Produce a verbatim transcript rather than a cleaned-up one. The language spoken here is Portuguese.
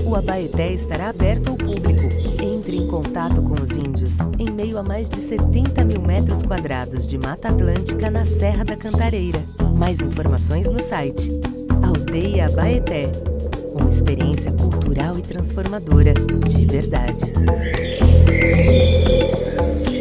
O Abaeté estará aberto ao público. Entre em contato com os índios, em meio a mais de setenta mil metros quadrados de Mata Atlântica na Serra da Cantareira. Mais informações no site Aldeia Abaeté. Uma experiência cultural e transformadora de verdade.